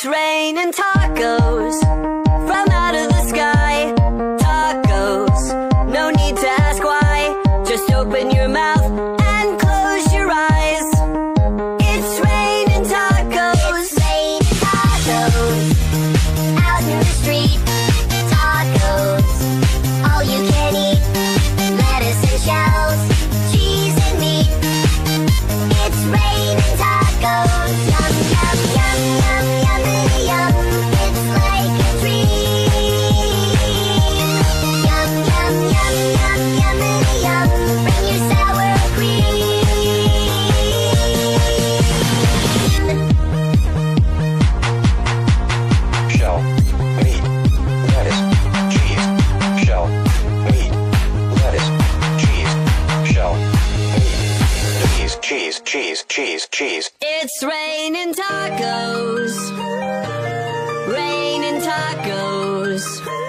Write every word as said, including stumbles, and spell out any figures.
It's raining tacos from out of the sky. Tacos, no need to ask why. Just open your mouth and close your eyes. It's raining tacos. It's raining tacos out in the street. Tacos, all you can eat. Lettuce and shells, cheese and meat. It's raining tacos. Yum, yum, yum, yum, yum, yum. It's like a dream. Yum, yum, yum, yum, yum, yum. Bring your sour cream. Shell, meat, lettuce, cheese. Shell, meat, lettuce, cheese. Shell, meat, cheese, cheese, cheese, cheese, cheese. It's raining tacos. Raining tacos.